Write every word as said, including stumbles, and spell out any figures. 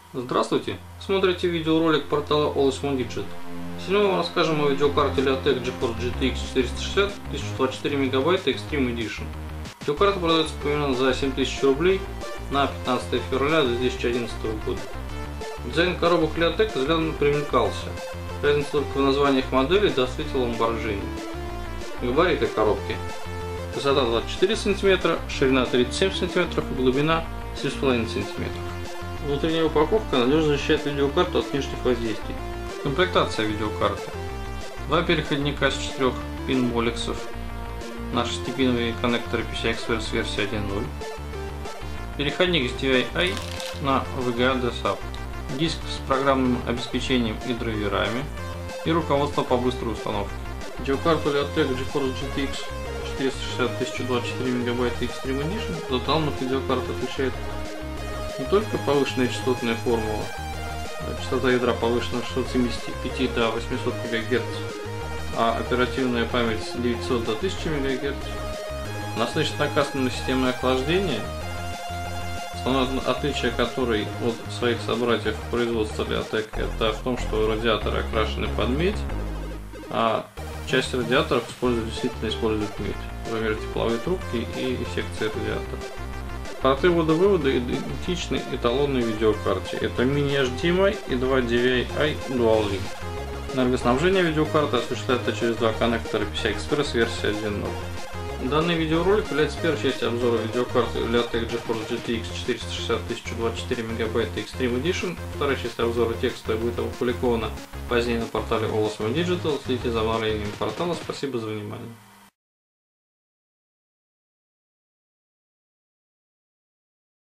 Здравствуйте! Смотрите видеоролик портала Allsmon Digit. Сегодня мы вам расскажем о видеокарте Leotek GeForce джи ти экс четыреста шестьдесят тысяча двадцать четыре мегабайта Extreme Edition. Видеокарта продается примерно за семь тысяч рублей на пятнадцатое февраля две тысячи одиннадцатого года. Дизайн коробок Leotek взглядом примелькался. Разница только в названиях моделей до светила Lamborghini. Габариты коробки: высота двадцать четыре сантиметра, ширина тридцать семь сантиметров и глубина семь с половиной сантиметров. Внутренняя упаковка надежно защищает видеокарту от внешних воздействий. Комплектация видеокарты: два переходника с четырёх пин молексов на шестипиновые коннекторы пи си ай Express версии один точка ноль, переходник эс ди ви ай на ви джи эй десап, диск с программным обеспечением и драйверами и руководство по быстрой установке. Видеокарту Leotek GeForce джи ти экс четыреста шестьдесят тысяча двадцать четыре мегабайта Extreme Edition от данных видеокарт отличает не только повышенная частотная формула, частота ядра повышена с шестисот семидесяти пяти до восьмисот мегагерц, а оперативная память с девятисот до тысячи мегагерц. Она оснащена кастомной системой охлаждения, основное отличие которой от своих собратьев производства Leotek это в том, что радиаторы окрашены под медь, а часть радиаторов используют, действительно используют медь, например, тепловые трубки и секции радиаторов. Порты ввода-вывода идентичны эталонной видеокарте. Это мини эйч ди эм ай и два ди ви ай Dual Link. Энергоснабжение видеокарты осуществляется через два коннектора пи си ай Express версии один точка ноль. Данный видеоролик является первой частью обзора видеокарты Leotek GeForce джи ти экс четыреста шестьдесят тысяча двадцать четыре мегабайта Extreme Edition. Вторая часть обзора текста будет опубликована позднее на портале Allsmon Digital. Следите за обновлением портала. Спасибо за внимание.